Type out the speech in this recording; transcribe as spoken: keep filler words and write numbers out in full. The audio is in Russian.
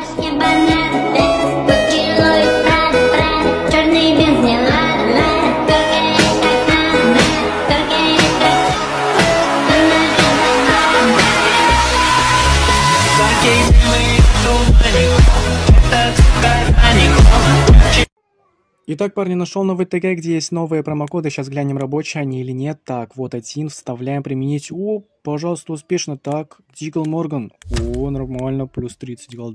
Итак, парни, нашел новый ТГ, где есть новые промокоды. Сейчас глянем, рабочие они или нет. Так, вот один, вставляем, применить. О, пожалуйста, успешно. Так, Дигл Морган. О, нормально, плюс тридцать голды.